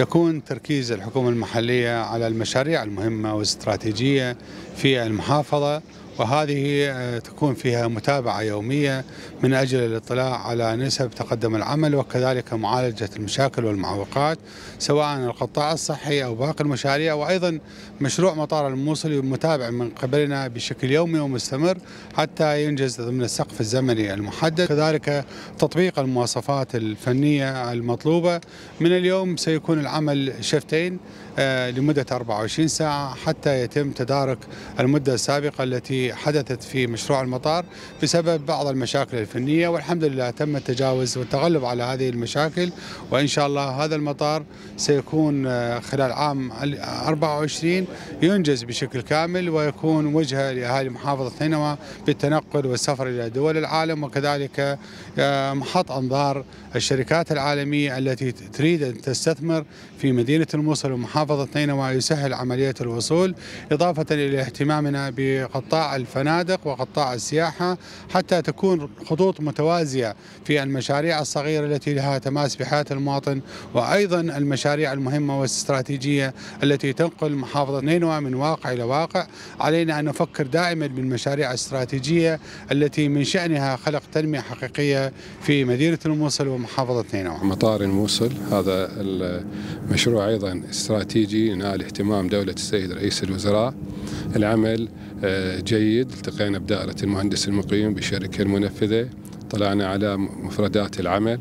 يكون تركيز الحكومة المحلية على المشاريع المهمة والاستراتيجية في المحافظة، وهذه تكون فيها متابعة يومية من أجل الاطلاع على نسب تقدم العمل، وكذلك معالجة المشاكل والمعوقات سواء القطاع الصحي أو باقي المشاريع. وأيضا مشروع مطار الموصل متابع من قبلنا بشكل يومي ومستمر حتى ينجز ضمن السقف الزمني المحدد. كذلك تطبيق المواصفات الفنية المطلوبة. من اليوم سيكون العمل شفتين لمدة 24 ساعة حتى يتم تدارك المدة السابقة التي حدثت في مشروع المطار بسبب بعض المشاكل الفنية، والحمد لله تم التجاوز والتغلب على هذه المشاكل. وإن شاء الله هذا المطار سيكون خلال عام 24 ينجز بشكل كامل، ويكون وجهة لأهالي محافظة نينوى بالتنقل والسفر إلى دول العالم، وكذلك محط أنظار الشركات العالمية التي تريد أن تستثمر في مدينة الموصل ومحافظة نينوى، يسهل عملية الوصول، إضافة إلى اهتمامنا بقطاع الفنادق وقطاع السياحة حتى تكون خطوط متوازية في المشاريع الصغيرة التي لها تماس بحياة المواطن، وأيضا المشاريع المهمة والاستراتيجية التي تنقل محافظة نينوى من واقع إلى واقع. علينا أن نفكر دائما بالمشاريع الاستراتيجية التي من شأنها خلق تنمية حقيقية في مدينة الموصل ومحافظة نينوى. مطار الموصل هذا المشروع أيضا استراتيجي ينال اهتمام دولة السيد رئيس الوزراء. العمل جيد، التقينا بدائرة المهندس المقيم بالشركة المنفذة، طلعنا على مفردات العمل.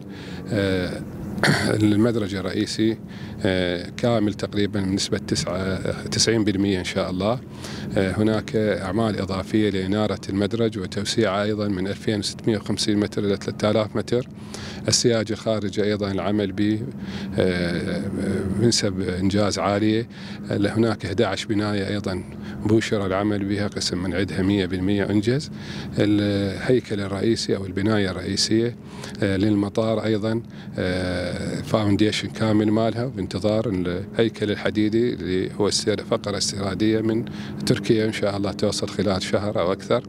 المدرج الرئيسي كامل تقريبا بنسبة 90% إن شاء الله. هناك أعمال إضافية لإنارة المدرج وتوسيعه أيضا من 2650 متر إلى 3000 متر. السياج الخارجي أيضا العمل به بنسب إنجاز عالية. هناك 11 بناية أيضا بوشر العمل بها، قسم من عدها 100% أنجز. الهيكل الرئيسي أو البناية الرئيسية للمطار أيضا فاونديشن كامل مالها، بانتظار الهيكل الحديدي اللي هو الفقرة استيرادية من تركيا إن شاء الله توصل خلال شهر أو أكثر.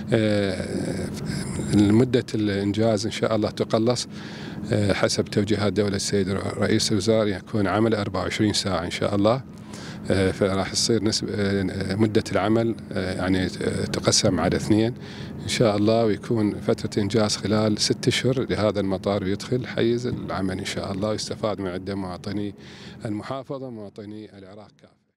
مدة الإنجاز إن شاء الله تقلص حسب توجيهات دولة السيد رئيس الوزراء، يكون عمل 24 ساعة إن شاء الله. فراح تصير مدة العمل يعني تقسم على 2 إن شاء الله، ويكون فترة إنجاز خلال 6 أشهر لهذا المطار، ويدخل حيز العمل إن شاء الله، ويستفاد من عدة مواطني المحافظة ومواطني العراق كافة.